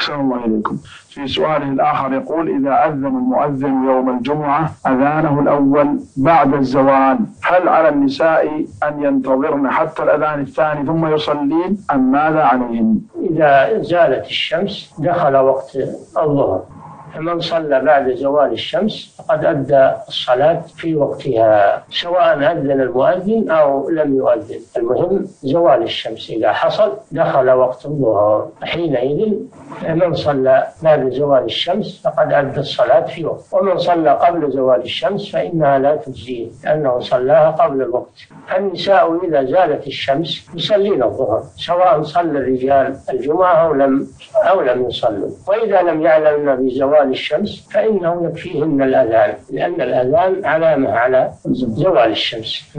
أحسن الله إليكم. في سؤاله الآخر يقول: إذا أذن المؤذن يوم الجمعة أذانه الأول بعد الزوال، هل على النساء أن ينتظرن حتى الأذان الثاني ثم يصلين أم ماذا عليهن؟ إذا زالت الشمس دخل وقت الظهر، فمن صلى بعد زوال الشمس فقد أدى الصلاة في وقتها، سواء أذن المؤذن أو لم يؤذن، المهم زوال الشمس إذا حصل دخل وقت الظهر، حينئذ من صلى بعد زوال الشمس فقد أدى الصلاة في وقت، ومن صلى قبل زوال الشمس فإنها لا تجزيه لأنه صلاها قبل الوقت. النساء إذا زالت الشمس يصلين الظهر، سواء صلى الرجال الجمعة أو لم يصلوا، وإذا لم يعلمن بزوال الشمس فإنه يكفيهن الأذان، لأن الأذان علامة على زوال الشمس.